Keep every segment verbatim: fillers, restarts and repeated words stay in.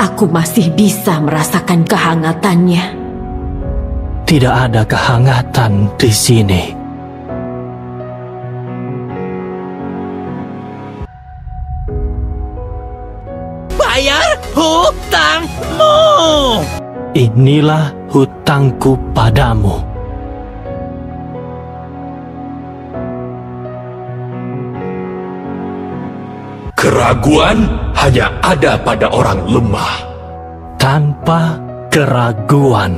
aku masih bisa merasakan kehangatannya. Tidak ada kehangatan di sini. Bayar hutangmu! Inilah hutangku padamu. Keraguan hanya ada pada orang lemah. Tanpa keraguan.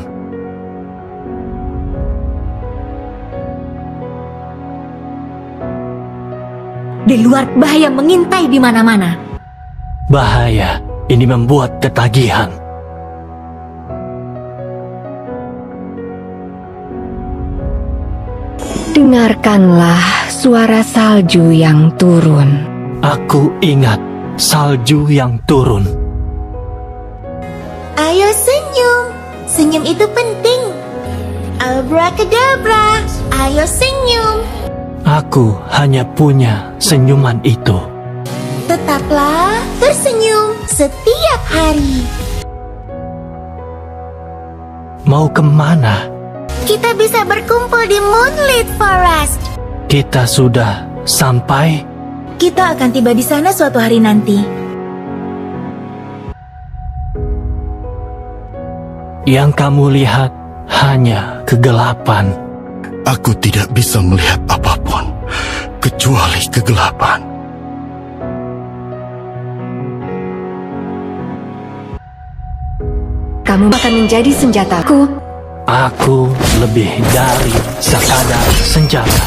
Di luar bahaya mengintai di mana-mana. Bahaya ini membuat ketagihan. Dengarkanlah suara salju yang turun. Aku ingat salju yang turun. Ayo senyum. Senyum itu penting. Abracadabra. Ayo senyum. Aku hanya punya senyuman itu. Tetaplah tersenyum setiap hari. Mau kemana? Kita bisa berkumpul di Moonlit Forest. Kita sudah sampai. Kita akan tiba di sana suatu hari nanti. Yang kamu lihat hanya kegelapan. Aku tidak bisa melihat apapun kecuali kegelapan. Kamu akan menjadi senjataku. Aku lebih dari sekadar senjata.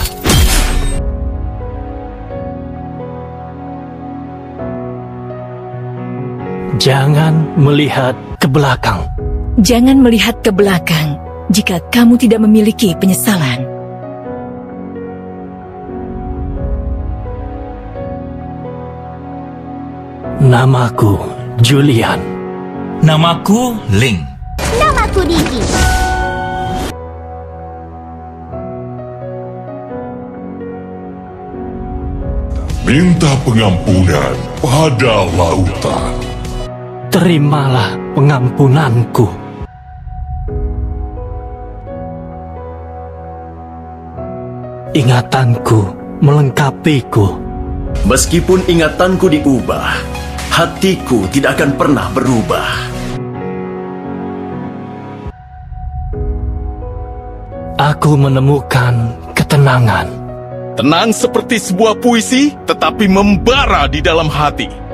Jangan melihat ke belakang. Jangan melihat ke belakang jika kamu tidak memiliki penyesalan. Namaku Julian. Namaku Ling. Namaku Digi. Minta pengampunan pada lautan. Terimalah pengampunanku. Ingatanku melengkapiku. Meskipun ingatanku diubah, hatiku tidak akan pernah berubah. Aku menemukan ketenangan. Tenang seperti sebuah puisi, tetapi membara di dalam hati.